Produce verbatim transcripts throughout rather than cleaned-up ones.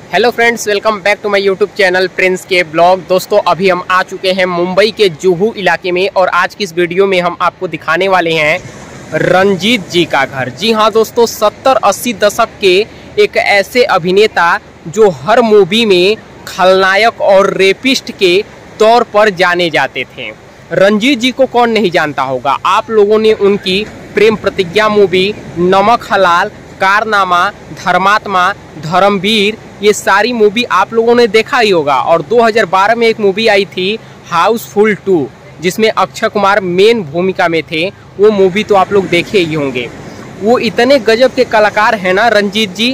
Hello friends, welcome back to my YouTube channel Prince के blog. दोस्तों अभी हम आ चुके हैं मुंबई के जुहू इलाके में और आज की इस वीडियो में हम आपको दिखाने वाले हैं रंजीत जी का घर। जी हाँ दोस्तों, सत्तर अस्सी दशक के एक ऐसे अभिनेता जो हर मूवी में खलनायक और रेपिस्ट के तौर पर जाने जाते थे। रंजीत जी को कौन नहीं जानता होगा। आप लोगों ने उनकी प्रेम प्रतिज्ञा मूवी, नमक हलाल, कारनामा, धर्मात्मा, धर्मवीर, ये सारी मूवी आप लोगों ने देखा ही होगा। और दो हज़ार बारह में एक मूवी आई थी हाउसफुल टू, जिसमें अक्षय कुमार मेन भूमिका में थे। वो मूवी तो आप लोग देखे ही होंगे। वो इतने गजब के कलाकार हैं ना रंजीत जी।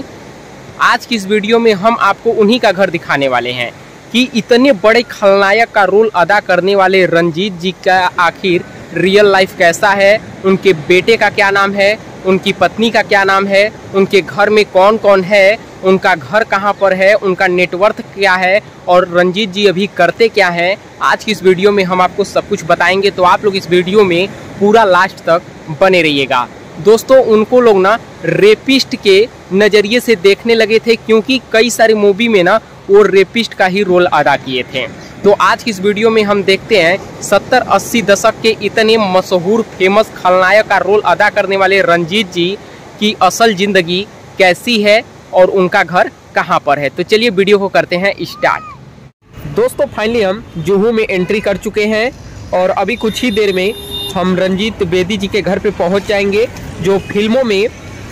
आज की इस वीडियो में हम आपको उन्हीं का घर दिखाने वाले हैं कि इतने बड़े खलनायक का रोल अदा करने वाले रंजीत जी का आखिर रियल लाइफ कैसा है, उनके बेटे का क्या नाम है, उनकी पत्नी का क्या नाम है, उनके घर में कौन कौन है, उनका घर कहाँ पर है, उनका नेटवर्थ क्या है और रंजीत जी अभी करते क्या हैं। आज की इस वीडियो में हम आपको सब कुछ बताएंगे, तो आप लोग इस वीडियो में पूरा लास्ट तक बने रहिएगा। दोस्तों उनको लोग ना रेपिस्ट के नज़रिए से देखने लगे थे, क्योंकि कई सारी मूवी में ना वो रेपिस्ट का ही रोल अदा किए थे। तो आज की इस वीडियो में हम देखते हैं सत्तर अस्सी दशक के इतने मशहूर फेमस खलनायक का रोल अदा करने वाले रंजीत जी की असल ज़िंदगी कैसी है और उनका घर कहां पर है। तो चलिए वीडियो को करते हैं स्टार्ट। दोस्तों फाइनली हम जुहू में एंट्री कर चुके हैं और अभी कुछ ही देर में हम रंजीत बेदी जी के घर पे पहुंच जाएंगे, जो फिल्मों में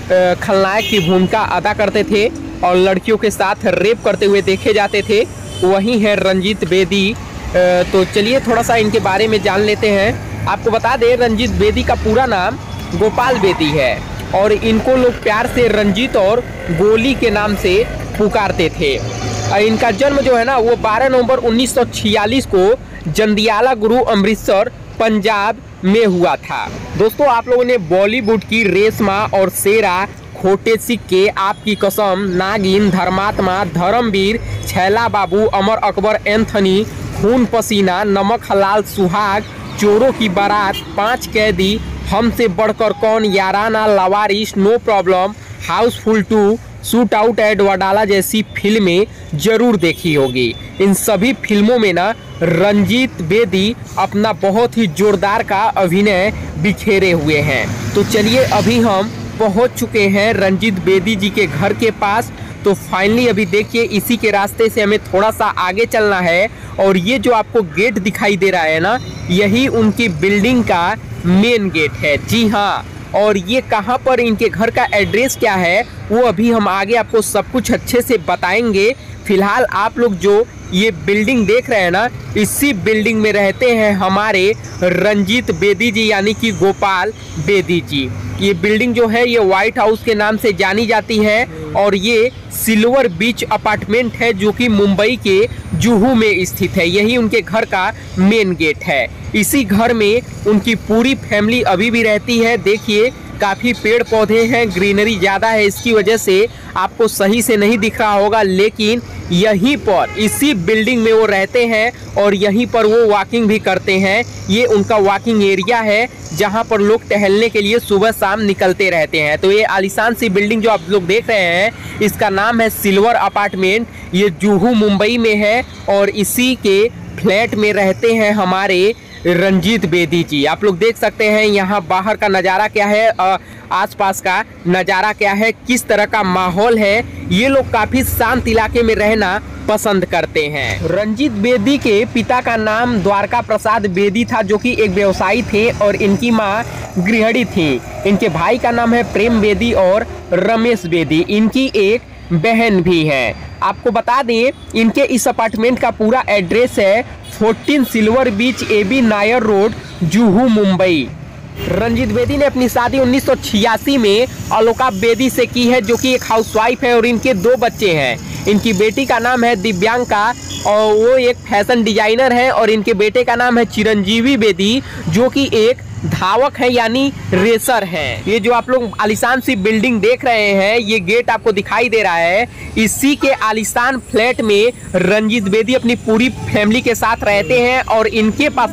खलनायक की भूमिका अदा करते थे और लड़कियों के साथ रेप करते हुए देखे जाते थे। वही है रंजीत बेदी। तो चलिए थोड़ा सा इनके बारे में जान लेते हैं। आपको बता दें रंजीत बेदी का पूरा नाम गोपाल बेदी है और इनको लोग प्यार से रंजीत और गोली के नाम से पुकारते थे। इनका जन्म जो है ना वो बारह नवंबर उन्नीस सौ छियालीस को जंदियाला गुरु अमृतसर पंजाब में हुआ था। दोस्तों आप लोगों ने बॉलीवुड की रेशमा और शेरा, खोटे सिक्के, आपकी कसम, नागिन, धर्मात्मा, धर्मवीर, छैला बाबू, अमर अकबर एंथनी, खून पसीना, नमक हलाल, सुहाग, चोरों की बारात, पांच कैदी, Humse Badhkar Kaun, Yaarana, Lawaris, no problem, housefull two, shootout at Wadala जैसी फिल्में जरूर देखी होगी। इन सभी फिल्मों में ना रंजीत बेदी अपना बहुत ही जोरदार का अभिनय बिखेरे हुए हैं। तो चलिए अभी हम पहुंच चुके हैं रंजीत बेदी जी के घर के पास। तो फाइनली अभी देखिए इसी के रास्ते से हमें थोड़ा सा आगे चलना है और ये जो आपको गेट दिखाई दे रहा है ना, यही उनकी बिल्डिंग का मेन गेट है। जी हाँ, और ये कहाँ पर, इनके घर का एड्रेस क्या है वो अभी हम आगे आपको सब कुछ अच्छे से बताएंगे। फिलहाल आप लोग जो ये बिल्डिंग देख रहे हैं ना, इसी बिल्डिंग में रहते हैं हमारे रंजीत बेदी जी, यानी कि गोपाल बेदी जी। ये बिल्डिंग जो है ये व्हाइट हाउस के नाम से जानी जाती है और ये सिल्वर बीच अपार्टमेंट है जो कि मुंबई के जुहू में स्थित है। यही उनके घर का मेन गेट है। इसी घर में उनकी पूरी फैमिली अभी भी रहती है। देखिए काफ़ी पेड़ पौधे हैं, ग्रीनरी ज़्यादा है, इसकी वजह से आपको सही से नहीं दिख रहा होगा, लेकिन यहीं पर इसी बिल्डिंग में वो रहते हैं और यहीं पर वो वॉकिंग भी करते हैं। ये उनका वॉकिंग एरिया है जहां पर लोग टहलने के लिए सुबह शाम निकलते रहते हैं। तो ये आलीशान सी बिल्डिंग जो आप लोग देख रहे हैं, इसका नाम है सिल्वर अपार्टमेंट। ये जुहू मुंबई में है और इसी के फ्लैट में रहते हैं हमारे रंजीत बेदी जी। आप लोग देख सकते हैं यहाँ बाहर का नज़ारा क्या है, आसपास का नज़ारा क्या है, किस तरह का माहौल है। ये लोग काफ़ी शांत इलाके में रहना पसंद करते हैं। रंजीत बेदी के पिता का नाम द्वारका प्रसाद बेदी था, जो कि एक व्यवसायी थे और इनकी माँ गृहिणी थी। इनके भाई का नाम है प्रेम बेदी और रमेश बेदी। इनकी एक बहन भी है। आपको बता दें इनके इस अपार्टमेंट का पूरा एड्रेस है चौदह silver beach, A B Nair road, Juhu Mumbai. Ranjit Bedi ने अपनी शादी उन्नीस सौ छियासी में अलोका बेदी से की है, जो कि एक हाउसवाइफ है और इनके दो बच्चे हैं। इनकी बेटी का नाम है दिव्यांका और वो एक फैशन डिजाइनर है और इनके बेटे का नाम है चिरंजीवी बेदी, जो कि एक धावक है यानी रेसर है। ये जो आप लोग आलीशान सी बिल्डिंग देख रहे हैं, ये गेट आपको दिखाई दे रहा है, इसी के आलीशान फ्लैट में रंजीत बेदी अपनी पूरी फैमिली के साथ रहते हैं और इनके पास ना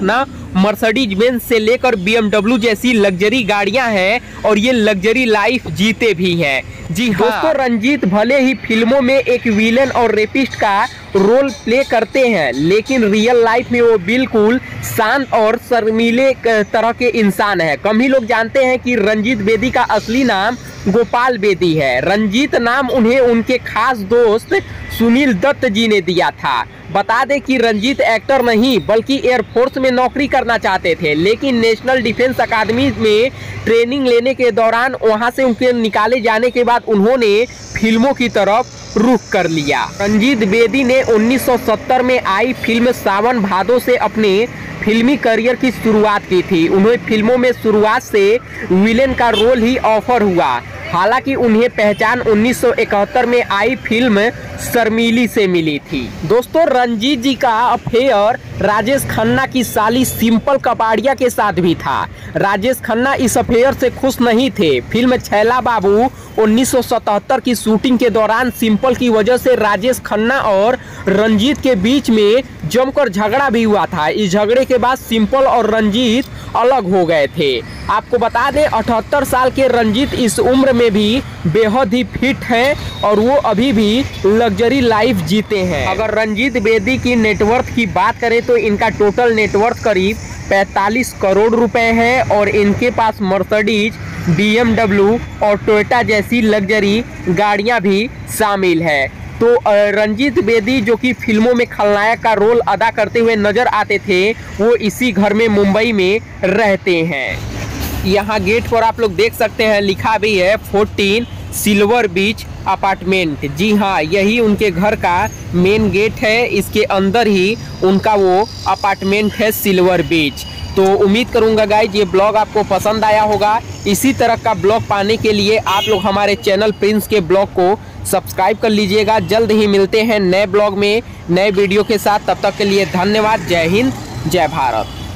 मर्सिडीज बेंज से लेकर बी एम डब्ल्यू जैसी लग्जरी गाड़ियां हैं और ये लग्जरी लाइफ जीते भी हैं। जी हाँ दोस्तों, रंजीत भले ही फिल्मों में एक विलेन और रेपिस्ट का रोल प्ले करते हैं, लेकिन रियल लाइफ में वो बिल्कुल शांत और शर्मीले तरह के इंसान है। कम ही लोग जानते हैं कि रंजीत बेदी का असली नाम गोपाल बेदी है। रंजीत नाम उन्हें उनके खास दोस्त सुनील दत्त जी ने दिया था। बता दें कि रंजीत एक्टर नहीं बल्कि एयरफोर्स में नौकरी करना चाहते थे, लेकिन नेशनल डिफेंस अकादमी में ट्रेनिंग लेने के दौरान वहां से उनके निकाले जाने के बाद उन्होंने फिल्मों की तरफ रुख कर लिया। रंजीत बेदी ने उन्नीस सौ सत्तर में आई फिल्म सावन भादो से अपने फिल्मी करियर की शुरुआत की थी। उन्हें फिल्मों में शुरुआत से विलेन का रोल ही ऑफर हुआ। हालांकि उन्हें पहचान उन्नीस सौ इकहत्तर में आई फिल्म शर्मीली से मिली थी। दोस्तों, रंजीत जी का अफेयर राजेश खन्ना की साली सिंपल कपाड़िया के साथ भी था। राजेश खन्ना इस अफेयर से खुश नहीं थे। फिल्म छैला बाबू उन्नीस सौ सतहत्तर की शूटिंग के दौरान सिंपल की वजह से राजेश खन्ना और रंजीत के बीच में जमकर झगड़ा भी हुआ था। इस झगड़े के बाद सिंपल और रंजीत अलग हो गए थे। आपको बता दें, अठहत्तर साल के रंजीत इस उम्र में भी बेहद ही फिट हैं और वो अभी भी लग्जरी लाइफ जीते हैं। अगर रंजीत बेदी की नेटवर्थ की बात करें तो इनका टोटल नेटवर्थ करीब पैंतालीस करोड़ रुपए है और इनके पास मर्सिडीज, बी एम डब्ल्यू और टोयोटा जैसी लग्जरी गाड़ियां भी शामिल है। तो रंजीत बेदी जो कि फिल्मों में खलनायक का रोल अदा करते हुए नजर आते थे, वो इसी घर में मुंबई में रहते हैं। यहाँ गेट पर आप लोग देख सकते हैं, लिखा भी है फोर्टीन सिल्वर बीच अपार्टमेंट। जी हाँ, यही उनके घर का मेन गेट है। इसके अंदर ही उनका वो अपार्टमेंट है सिल्वर बीच। तो उम्मीद करूंगा गाइज ये ब्लॉग आपको पसंद आया होगा। इसी तरह का ब्लॉग पाने के लिए आप लोग हमारे चैनल प्रिंस के ब्लॉग को सब्सक्राइब कर लीजिएगा। जल्द ही मिलते हैं नए ब्लॉग में नए वीडियो के साथ। तब तक के लिए धन्यवाद। जय हिंद, जय भारत।